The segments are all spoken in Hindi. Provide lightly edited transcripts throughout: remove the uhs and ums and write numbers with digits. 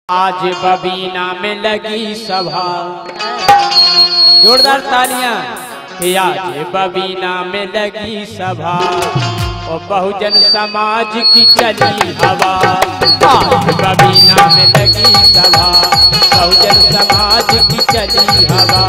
आज बबीना में लगी सभा, जोरदार तालियां। कि आज बबीना में लगी सभा और बहुजन समाज की चली हवा। आज बबीना में लगी सभा, बहुजन समाज की चली हवा।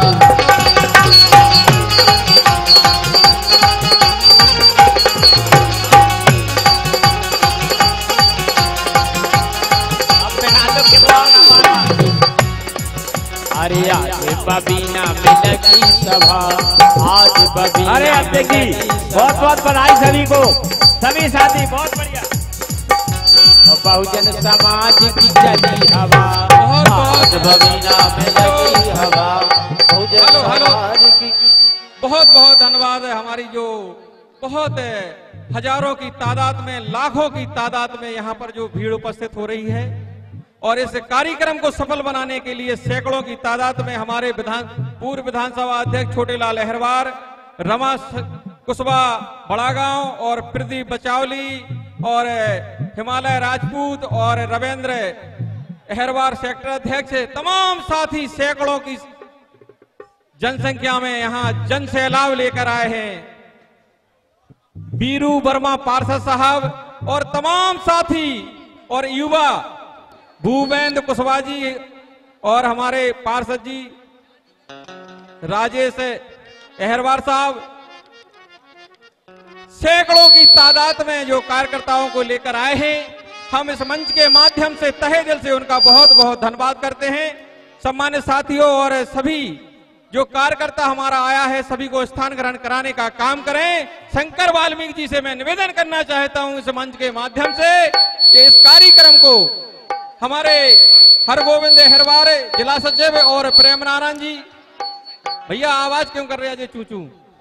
अरे आज बबीना में लगी सभा, आज बबीना। अरे अब देखिए, बहुत बहुत बधाई सभी को, सभी साथी बहुत बढ़िया। और बहुजन समाज की चली हवा, आज बबीना में लगी हवा, बहुजन समाज की। बहुत बहुत धन्यवाद है हमारी जो बहुत हजारों की तादाद में, लाखों की तादाद में यहाँ पर जो भीड़ उपस्थित हो रही है और इस कार्यक्रम को सफल बनाने के लिए सैकड़ों की तादाद में हमारे पूर्व विधानसभा अध्यक्ष छोटेलाल अहिरवार, रमा कुशवाहा बड़ागांव और प्रदीप बचावली और हिमालय राजपूत और रविंद्र अहिरवार सेक्टर अध्यक्ष, तमाम साथी सैकड़ों की जनसंख्या में यहाँ जन सैलाब लेकर आए हैं। बीरू वर्मा पार्षद साहब और तमाम साथी और युवा भूपेंद्र कुशवाहा जी और हमारे पार्षद जी राजेश अहिरवार साहब, सैकड़ों की तादाद में जो कार्यकर्ताओं को लेकर आए हैं। हम इस मंच के माध्यम से तहे दिल से उनका बहुत बहुत धन्यवाद करते हैं। सम्मानित साथियों और सभी जो कार्यकर्ता हमारा आया है, सभी को स्थान ग्रहण कराने का काम करें। शंकर वाल्मीकि जी से मैं निवेदन करना चाहता हूं इस मंच के माध्यम से कि इस कार्यक्रम को हमारे हरगोविंद अहिरवार जिला सचिव और प्रेम नारायण जी, भैया आवाज क्यों कर रहे हैं जी चूचू।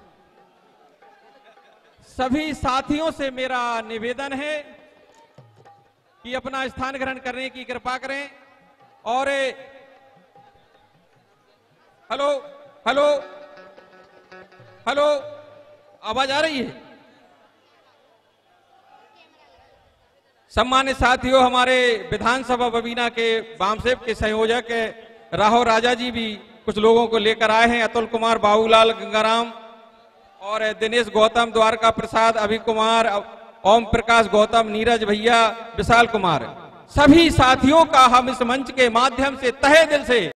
सभी साथियों से मेरा निवेदन है कि अपना स्थान ग्रहण करने की कृपा करें। और हेलो हेलो हेलो, आवाज आ रही है? सम्मानित साथियों, हमारे विधानसभा बबीना के वामसेव के संयोजक राहो राजा जी भी कुछ लोगों को लेकर आए हैं। अतुल कुमार, बाबूलाल गंगाराम और दिनेश गौतम, द्वारका प्रसाद, अभी कुमार, ओम प्रकाश गौतम, नीरज भैया, विशाल कुमार, सभी साथियों का हम इस मंच के माध्यम से तहे दिल से